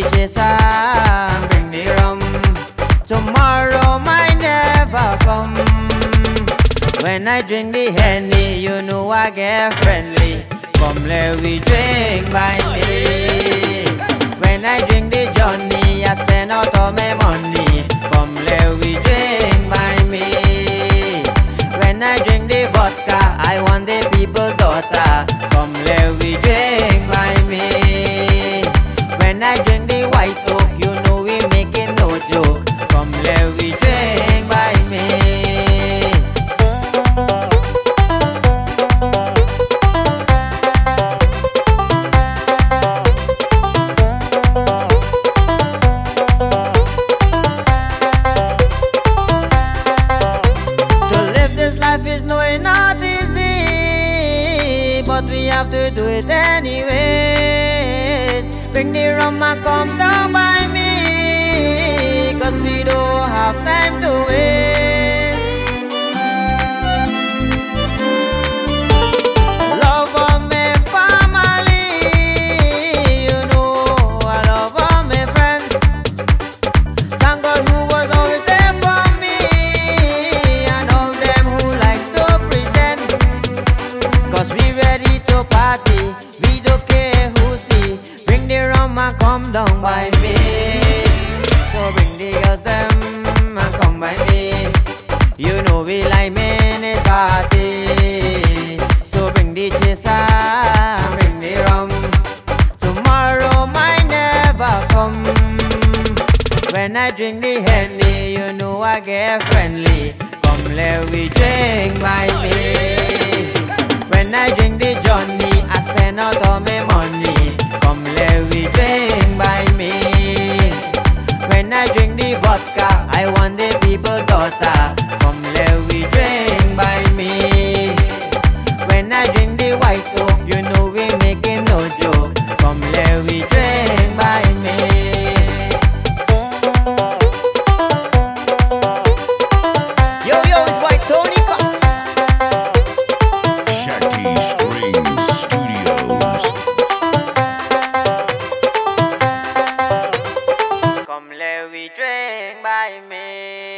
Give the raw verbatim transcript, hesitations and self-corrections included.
chaser and bring the rum. Tomorrow might never come. When I drink the Henny, you know I get friendly. Come let we drink by me. When I drink the Johnny, I spend out all my money. Come let we drink by me. When I drink the vodka, I want the people's daughter. Come let we drink by me. When I drink the white oak, you know we making no joke. Come let we drink by me. Life is no, not easy, but we have to do it anyway. Bring the rum and come down by me, cause we don't have time to wait. Love all my family, you know I love all my friends. Thank God who was always there for me, and all them who like to pretend. Cause we ready to party, we don't care who see. Bring the rum and come down by me. So bring the girls them and come by me. You know we like minute party. So bring the chaser and bring the rum. Tomorrow might never come. When I drink the Henny, you know I get friendly. Come let we drink by me. When I drink the Johnny, I spend out all my money. Come let we drink by me. When I drink the vodka, I want the people's daughter. Come let we drink by me. When I drink the white oak, you know we making no joke. Come let we drink by me. Yo yo, it's White Tony Cox. Shakti Strings Studios. Come let we drink by me.